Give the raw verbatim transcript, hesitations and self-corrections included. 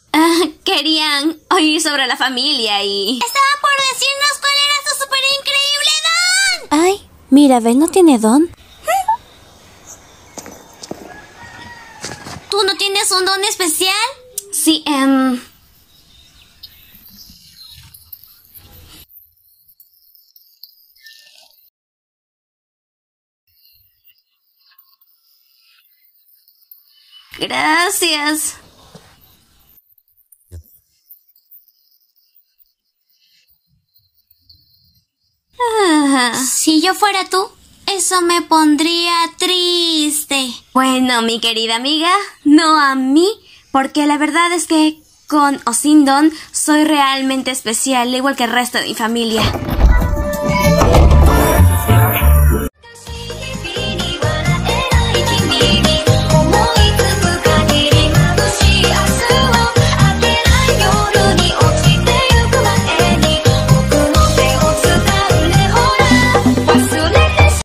Ah, querían oír sobre la familia y... Estaba por decirnos cuál era su súper increíble don. Ay, Mirabel no tiene don. ¿Tú no tienes un don especial? Sí, em... Um... Gracias. Ah. Si yo fuera tú, eso me pondría triste. Bueno, mi querida amiga, no a mí, porque la verdad es que con o sin don soy realmente especial, igual que el resto de mi familia.